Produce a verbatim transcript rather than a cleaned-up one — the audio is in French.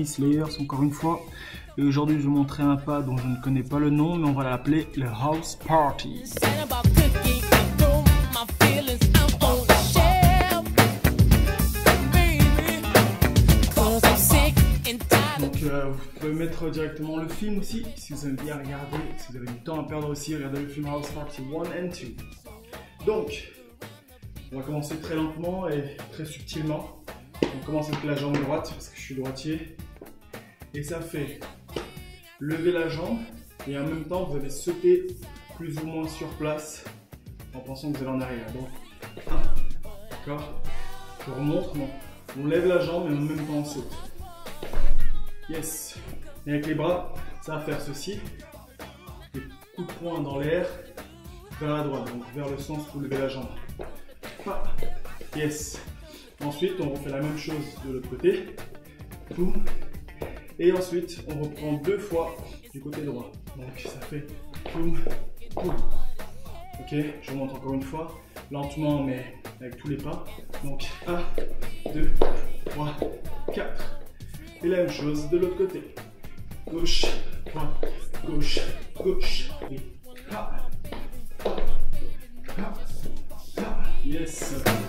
Nice Layers encore une fois. Et aujourd'hui je vais vous montrer un pas dont je ne connais pas le nom, mais on va l'appeler le House Party. Donc euh, vous pouvez mettre directement le film aussi, si vous aimez bien regarder, si vous avez du temps à perdre aussi, regardez le film House Party un et deux. Donc, on va commencer très lentement et très subtilement. On commence avec la jambe droite, parce que je suis droitier. Et ça fait lever la jambe, et en même temps vous allez sauter plus ou moins sur place, en pensant que vous allez en arrière. Donc, un, d'accord. Je remonte, non. On lève la jambe et en même temps on saute. Yes. Et avec les bras, ça va faire ceci. Des coups de poing dans l'air, vers la droite, donc vers le sens où vous levez la jambe. Ah. Yes. Ensuite, on refait la même chose de l'autre côté. Boum. Et ensuite, on reprend deux fois du côté droit. Donc ça fait boum, boum. Ok, je remonte encore une fois, lentement mais avec tous les pas. Donc un, deux, trois, quatre. Et la même chose de l'autre côté. Gauche, droite, gauche, gauche. Et ah, ah, ah, ah. Yes.